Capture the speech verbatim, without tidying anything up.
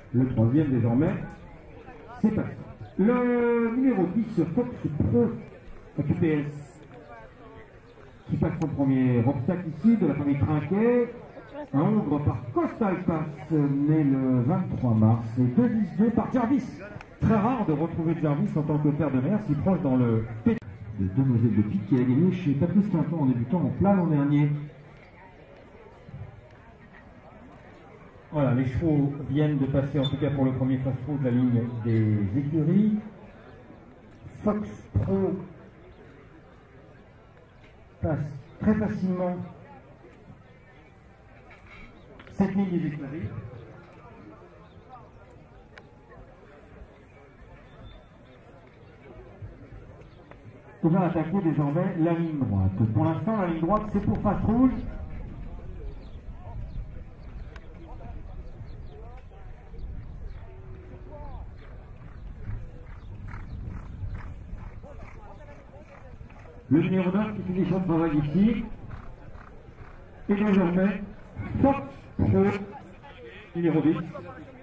Le troisième désormais, c'est parti. Le numéro dix, Fox Pro Q P S, qui passe son premier obstacle ici de la famille Trinquet. Un Hongre par Coastal Pass, né le vingt-trois mars, et deux dix deux par Jarvis. Très rare de retrouver Jarvis en tant que père de mer, si proche dans le P de Demoiselle de Pique qui a gagné chez Patrice Quinton en débutant en plat l'an dernier. Voilà, les chevaux viennent de passer, en tout cas pour le premier fast-food, la ligne des écuries. Fox Pro passe très facilement cette ligne des écuries. On va attaquer désormais la ligne droite. Pour l'instant, la ligne droite, c'est pour Face Rouge. Le numéro neuf qui finit son travail ici. Et désormais, Fox Pro, numéro dix.